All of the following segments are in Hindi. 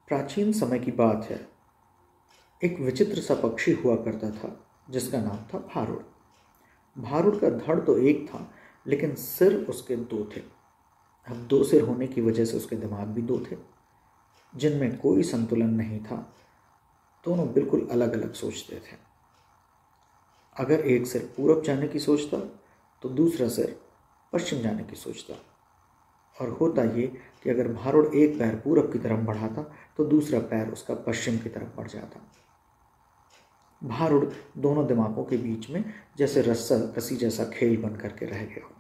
प्राचीन समय की बात है। एक विचित्र सा पक्षी हुआ करता था जिसका नाम था भारुड़। भारुड़ का धड़ तो एक था, लेकिन सिर उसके दो थे। अब दो सिर होने की वजह से उसके दिमाग भी दो थे, जिनमें कोई संतुलन नहीं था। दोनों बिल्कुल अलग अलग सोचते थे। अगर एक सिर पूरब जाने की सोचता तो दूसरा सिर पश्चिम जाने की सोचता। और होता ये कि अगर भारुड़ एक पैर पूरब की तरफ बढ़ाता तो दूसरा पैर उसका पश्चिम की तरफ बढ़ जाता। भारुड़ दोनों दिमागों के बीच में जैसे रस्सा कसी जैसा खेल बन करके रह गया हो।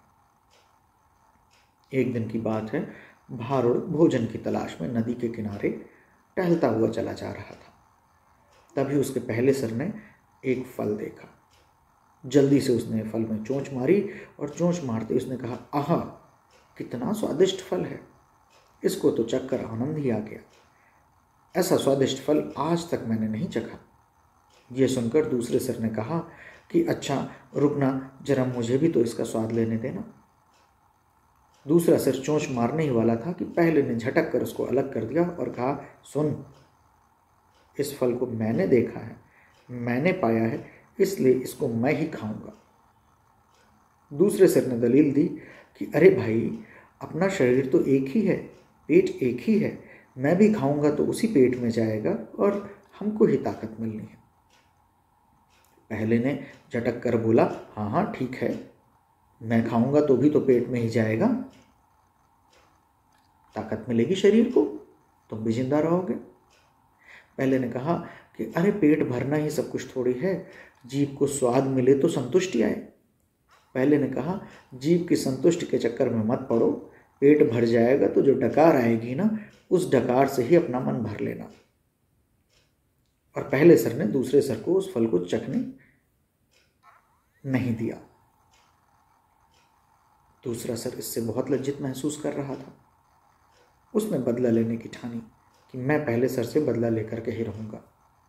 एक दिन की बात है, भारुड़ भोजन की तलाश में नदी के किनारे टहलता हुआ चला जा रहा था। तभी उसके पहले सिर ने एक फल देखा। जल्दी से उसने फल में चोंच मारी और चोंच मारते उसने कहा, आहा, कितना स्वादिष्ट फल है, इसको तो चखकर आनंद ही आ गया। ऐसा स्वादिष्ट फल आज तक मैंने नहीं चखा। यह सुनकर दूसरे सिर ने कहा कि अच्छा रुकना, जरा मुझे भी तो इसका स्वाद लेने देना। दूसरा सिर चोंच मारने ही वाला था कि पहले ने झटक कर उसको अलग कर दिया और कहा, सुन, इस फल को मैंने देखा है, मैंने पाया है, इसलिए इसको मैं ही खाऊंगा। दूसरे सिर ने दलील दी कि अरे भाई, अपना शरीर तो एक ही है, पेट एक ही है, मैं भी खाऊंगा तो उसी पेट में जाएगा और हमको ही ताकत मिलनी है। पहले ने झटक कर बोला, हाँ हाँ ठीक है, मैं खाऊंगा तो भी तो पेट में ही जाएगा, ताकत मिलेगी शरीर को, तुम भी जिंदा रहोगे। पहले ने कहा कि अरे पेट भरना ही सब कुछ थोड़ी है, जीभ को स्वाद मिले तो संतुष्टि आए। पहले ने कहा, जीभ की संतुष्टि के चक्कर में मत पड़ो, पेट भर जाएगा तो जो डकार आएगी ना, उस डकार से ही अपना मन भर लेना। और पहले सर ने दूसरे सर को उस फल को चखने नहीं दिया। दूसरा सर इससे बहुत लज्जित महसूस कर रहा था। उसने बदला लेने की ठानी कि मैं पहले सर से बदला लेकर के ही रहूंगा।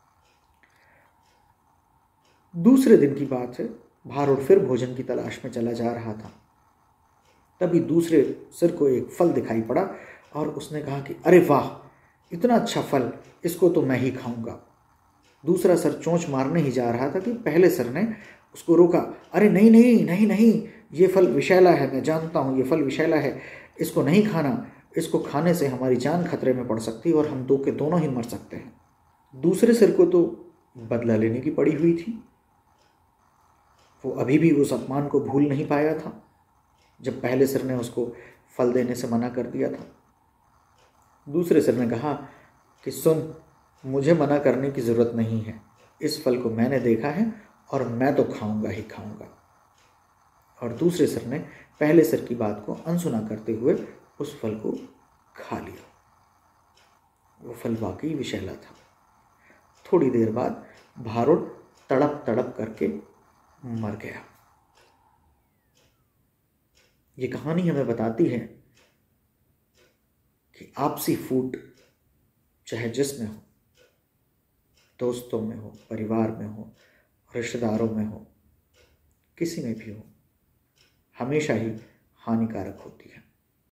दूसरे दिन की बात है, भारुड़ फिर भोजन की तलाश में चला जा रहा था। तभी दूसरे सिर को एक फल दिखाई पड़ा और उसने कहा कि अरे वाह, इतना अच्छा फल, इसको तो मैं ही खाऊंगा। दूसरा सर चोंच मारने ही जा रहा था कि पहले सर ने उसको रोका। अरे नहीं नहीं नहीं नहीं, ये फल विषैला है, मैं जानता हूँ ये फल विषैला है, इसको नहीं खाना, इसको खाने से हमारी जान खतरे में पड़ सकती है और हम दो के दोनों ही मर सकते हैं। दूसरे सिर को तो बदला लेने की पड़ी हुई थी। वो अभी भी उस अपमान को भूल नहीं पाया था जब पहले सिर ने उसको फल देने से मना कर दिया था। दूसरे सिर ने कहा कि सुन, मुझे मना करने की ज़रूरत नहीं है, इस फल को मैंने देखा है और मैं तो खाऊंगा ही खाऊंगा। और दूसरे सिर ने पहले सिर की बात को अनसुना करते हुए उस फल को खा लिया। वो फल वाकई विषैला था। थोड़ी देर बाद भारुड़ तड़प तड़प करके मर गया। ये कहानी हमें बताती है कि आपसी फूट चाहे जिसमें हो, दोस्तों में हो, परिवार में हो, रिश्तेदारों में हो, किसी में भी हो, हमेशा ही हानिकारक होती है।